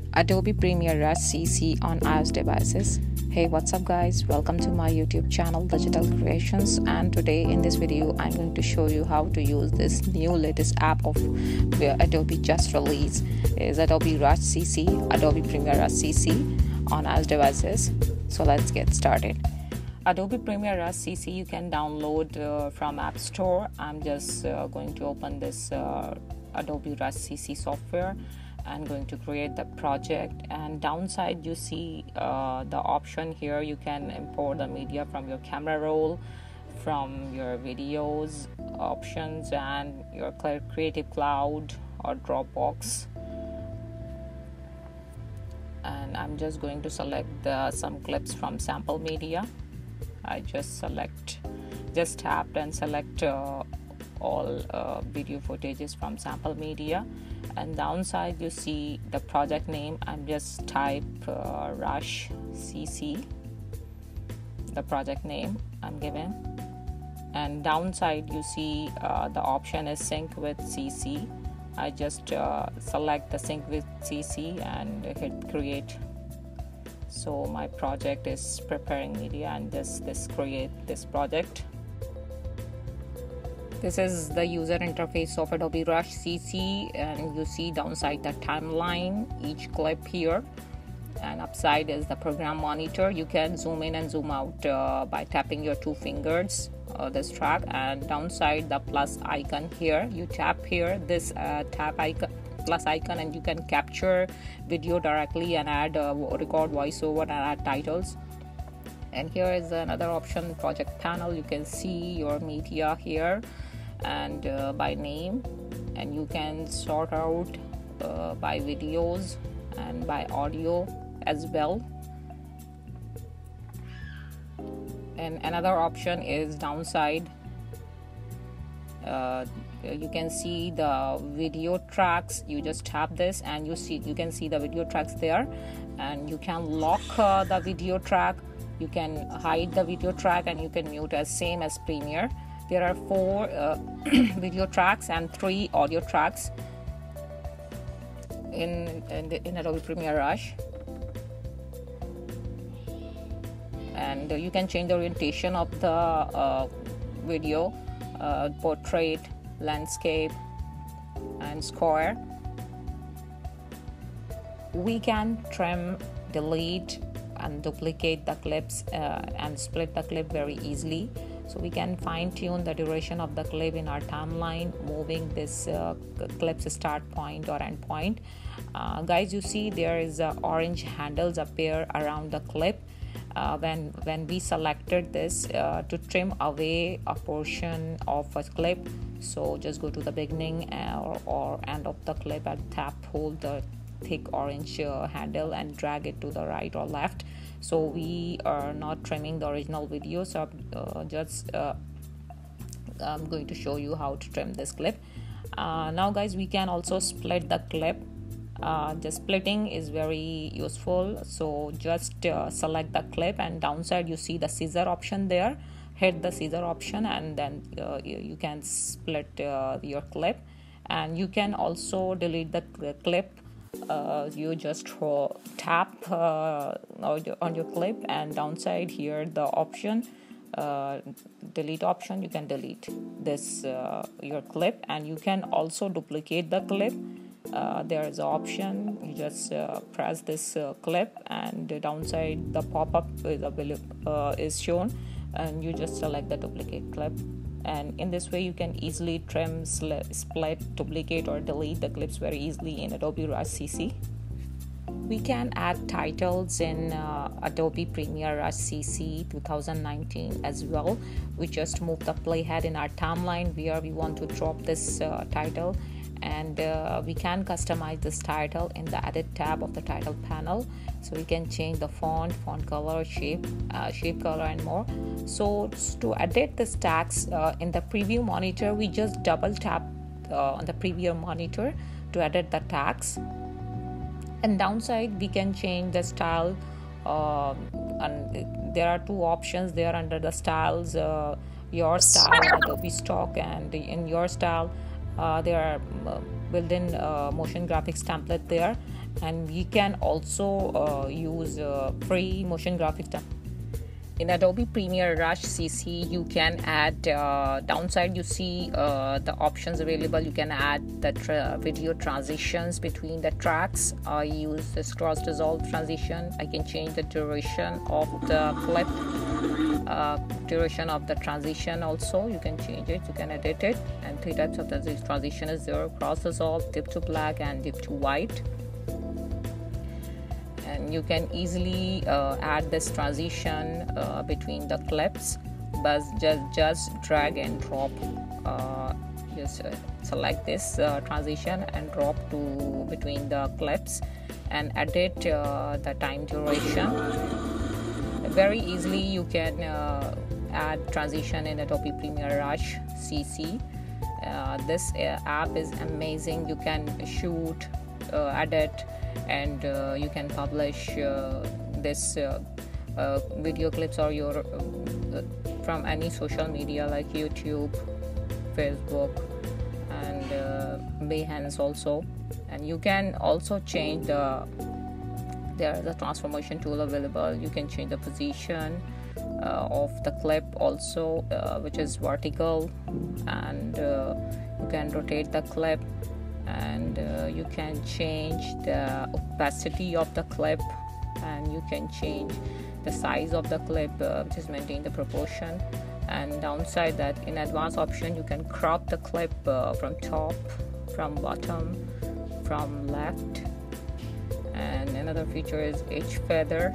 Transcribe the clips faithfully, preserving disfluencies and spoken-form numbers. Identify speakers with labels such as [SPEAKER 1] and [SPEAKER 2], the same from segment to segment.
[SPEAKER 1] Adobe Premiere Rush C C on iOS devices. Hey, what's up guys, welcome to my YouTube channel Digital Creations, and today in this video I'm going to show you how to use this new latest app of where Adobe just released is Adobe Rush C C, Adobe Premiere Rush C C on iOS devices. So let's get started. Adobe Premiere Rush C C you can download uh, from App Store. I'm just uh, going to open this uh, Adobe Rush C C software. I'm going to create the project, and downside you see uh, the option here. You can import the media from your camera roll, from your videos options, and your Creative Cloud or Dropbox. And I'm just going to select the, some clips from sample media. I just select just tapped and select uh, all uh, video footages from sample media, and downside you see the project name. I'm just type uh, Rush C C, the project name I'm given, and downside you see uh, the option is sync with C C. I just uh, select the sync with C C and hit create. So my project is preparing media, and this this create this project. This is the user interface of Adobe Rush C C, and you see downside the timeline, each clip here, and upside is the program monitor. You can zoom in and zoom out uh, by tapping your two fingers uh, this track, and downside the plus icon here. You tap here this uh, tap icon plus icon and you can capture video directly and add uh, record voiceover and add titles. And here is another option, project panel. You can see your media here and uh, by name, and you can sort out uh, by videos and by audio as well. And another option is downside. Uh, you can see the video tracks. You just tap this and you see you can see the video tracks there, and you can lock uh, the video track. You can hide the video track and you can mute as same as Premiere. There are four uh, video tracks and three audio tracks in in, the, in Adobe Premiere Rush. And uh, you can change the orientation of the uh, video, uh, portrait, landscape, and square. We can trim, delete, and duplicate the clips uh, and split the clip very easily. So we can fine tune the duration of the clip in our timeline, moving this uh, clip's start point or end point. Uh, guys, you see there is uh, orange handles appear around the clip uh, when when we selected this uh, to trim away a portion of a clip. So just go to the beginning or, or end of the clip and tap hold the thick orange uh, handle and drag it to the right or left. So we are not trimming the original video, so uh, just uh, I'm going to show you how to trim this clip. Uh, now guys, we can also split the clip. Uh, the splitting is very useful. So just uh, select the clip, and downside you see the scissor option there. Hit the scissor option and then uh, you, you can split uh, your clip, and you can also delete the clip. Uh, you just uh, tap uh, on your clip, and downside here the option uh, delete option. You can delete this uh, your clip, and you can also duplicate the clip. Uh, there is an option. You just uh, press this uh, clip, and the downside the pop-up is available uh, is shown, and you just select the duplicate clip. And in this way you can easily trim, split, duplicate, or delete the clips very easily in Adobe Rush C C. We can add titles in uh, Adobe Premiere Rush C C twenty nineteen as well. We just move the playhead in our timeline where we want to drop this uh, title, and uh, we can customize this title in the edit tab of the title panel. So we can change the font, font color, shape, uh, shape color, and more. So to edit this text uh, in the preview monitor, we just double tap uh, on the preview monitor to edit the text. And downside, we can change the style, uh, and there are two options there under the styles, uh, your style, Adobe stock, and in your style uh, there are uh, built-in uh, motion graphics template there, And we can also uh, use uh, free motion graphics. In Adobe Premiere Rush C C, you can add uh, downside. You see uh, the options available. You can add the tra- video transitions between the tracks. I use this cross dissolve transition. I can change the duration of the clip, uh, duration of the transition. Also, you can change it. You can edit it. And three types of the transition is there: cross dissolve, dip to black, and dip to white. And you can easily uh, add this transition uh, between the clips, but just just drag and drop. Uh, just uh, select this uh, transition and drop to between the clips and edit uh, the time duration. Very easily you can uh, add transition in Adobe Premiere Rush C C. Uh, this uh, app is amazing. You can shoot, uh, edit, and uh, you can publish uh, this uh, uh, video clips or your uh, from any social media like YouTube, Facebook, and uh, Behance also. And you can also change the there is a transformation tool available. You can change the position uh, of the clip also, uh, which is vertical, and uh, you can rotate the clip, and uh, you can change the opacity of the clip, and you can change the size of the clip, uh, which is maintain the proportion. And downside that in advanced option you can crop the clip uh, from top, from bottom, from left. And another feature is H feather.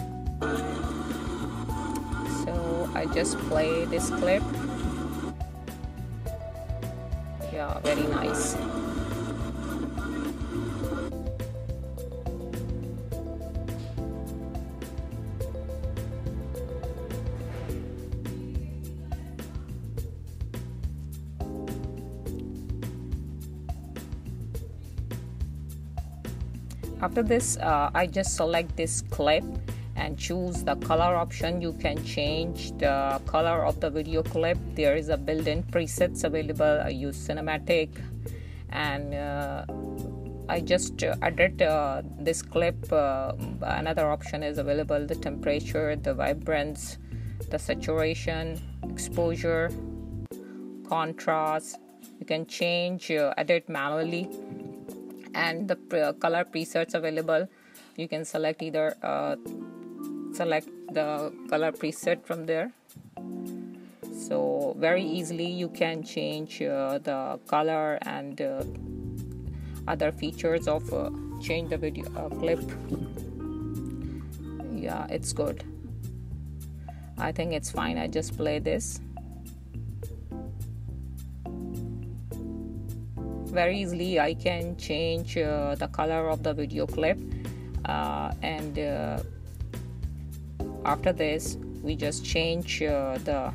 [SPEAKER 1] So I just play this clip. Yeah, very nice. After this, uh, I just select this clip and choose the color option. You can change the color of the video clip. There is a built-in presets available. I use cinematic, and uh, I just uh, edit uh, this clip. Uh, another option is available: the temperature, the vibrance, the saturation, exposure, contrast. You can change, uh, edit manually. And the pre- color presets available. You can select either uh, select the color preset from there. So very easily you can change uh, the color and uh, other features of uh, change the video uh, clip. Yeah, it's good. I think it's fine. I just play this. Very easily I can change uh, the color of the video clip, uh, and uh, after this we just change uh, the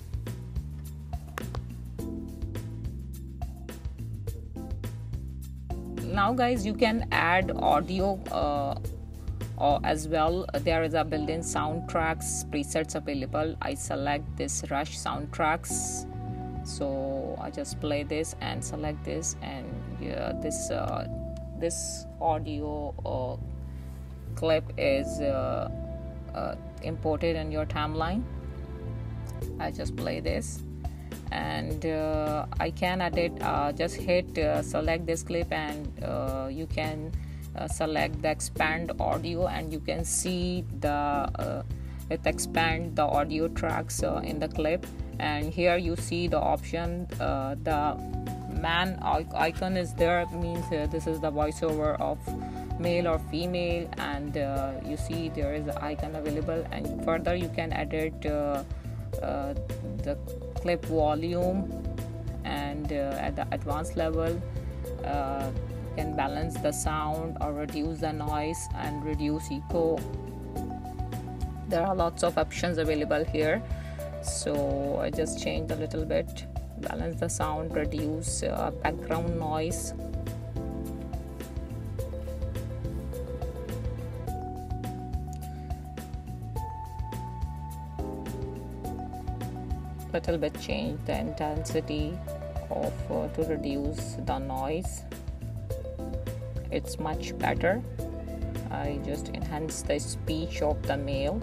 [SPEAKER 1] now guys you can add audio uh, or as well. There is a built-in soundtracks presets available. I select this Rush soundtracks. So I just play this and select this, and yeah, this uh, this audio uh, clip is uh, uh, imported in your timeline. I just play this, and uh, I can edit. Uh, just hit uh, select this clip, and uh, you can uh, select the expand audio, and you can see the uh, it expand the audio tracks uh, in the clip. And here you see the option, uh, the man icon is there, means uh, this is the voiceover of male or female, and uh, you see there is an icon available. And further you can edit uh, uh, the clip volume, and uh, at the advanced level uh, you can balance the sound or reduce the noise and reduce echo. There are lots of options available here. So I just changed a little bit, balance the sound, reduce uh, background noise. Little bit change the intensity of uh, to reduce the noise, it's much better. I just enhance the speech of the male.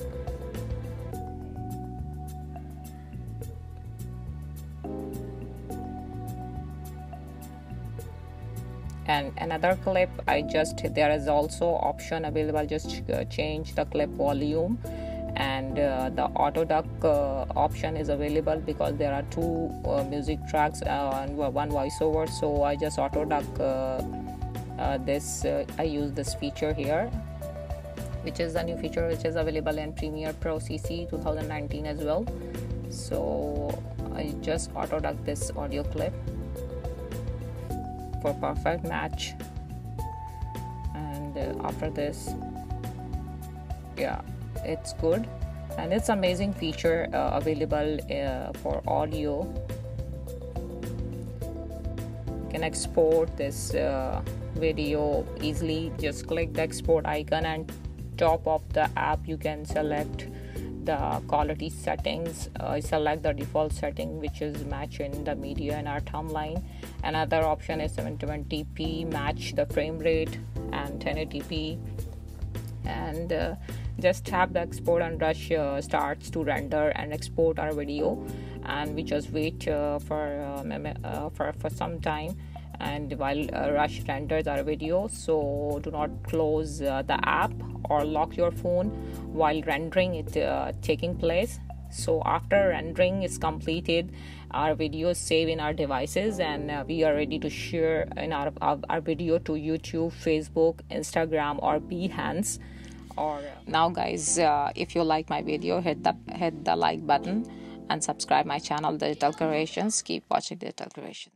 [SPEAKER 1] And another clip, I just there is also option available, just uh, change the clip volume, and uh, the auto duck uh, option is available because there are two uh, music tracks uh, and one voiceover. So I just auto duck uh, uh, this uh, I use this feature here, which is a new feature which is available in Premiere Pro C C twenty nineteen as well. So I just auto duck this audio clip for perfect match. And uh, after this, yeah, it's good, and it's amazing feature uh, available uh, for audio. You can export this uh, video easily. Just click the export icon, and top of the app you can select the quality settings. uh, select the default setting, which is match in the media and our timeline. Another option is seven twenty p, match the frame rate, and ten eighty p. And uh, just tap the export, and Rush uh, starts to render and export our video, and we just wait uh, for, uh, uh, for for some time, and while uh, Rush renders our video. So do not close uh, the app or lock your phone while rendering it uh, taking place. So after rendering is completed, our video is saved in our devices, and uh, we are ready to share in our, our, our video to YouTube, Facebook, Instagram, or Behance. Or uh, now guys, uh, if you like my video, hit the hit the like button and subscribe my channel, Digital Creations. Keep watching Digital Creations.